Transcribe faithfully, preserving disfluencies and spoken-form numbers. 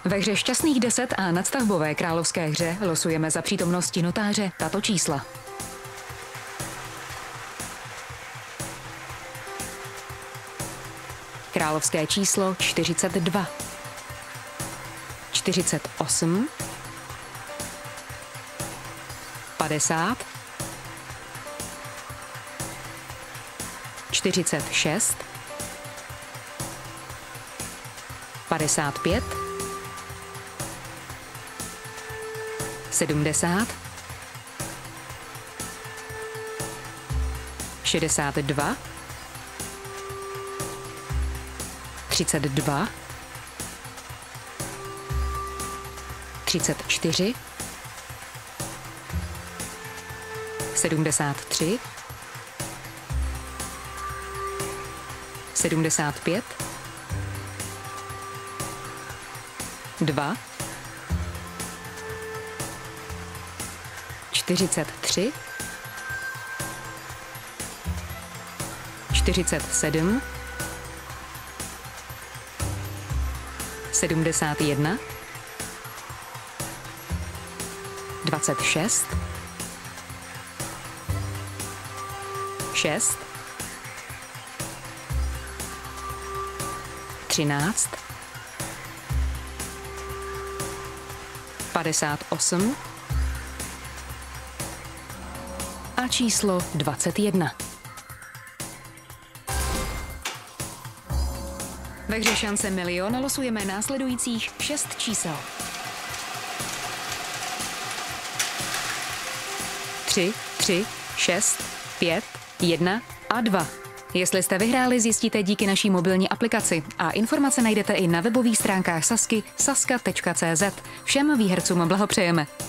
Ve hře Šťastných deset a nadstavbové královské hře losujeme za přítomnosti notáře tato čísla. Královské číslo čtyřicet dva, čtyřicet osm, padesát, čtyřicet šest, padesát pět, sedmdesát, šedesát dva, třicet dva, třicet čtyři, sedmdesát tři, sedmdesát pět, dva, čtyřicet tři, čtyřicet sedm, sedmdesát jedna, dvacet šest, šest, třináct, padesát osm a číslo dvacet jedna. Ve hře Šance milion losujeme následujících šest čísel. tři, tři, šest, pět, jedna a dva. Jestli jste vyhráli, zjistíte díky naší mobilní aplikaci a informace najdete i na webových stránkách Sazky saska tečka cé zet. Všem výhercům blahopřejeme.